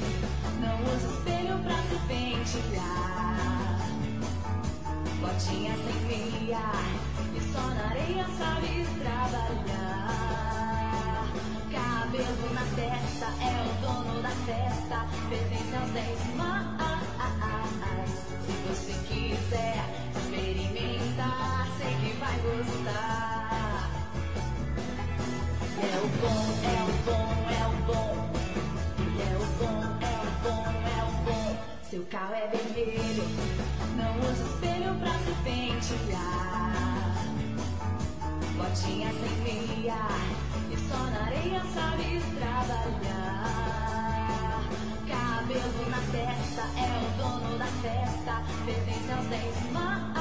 Não usa espelho pra se pentear. Botinha sem meia e só na areia sabe trabalhar. Cabelo na testa, é o dono da festa, pertence aos 10 mais. Se você quiser experimentar, sei que vai gostar. É o bom, é o bom, é o bom. É o bom, é o bom, é o bom. Seu carro é vermelho, não usa espelho pra se pentear. Botinha sem meia e só na areia sabe trabalhar. Cabelo na testa, é o dono da festa, pertence aos 10 mais.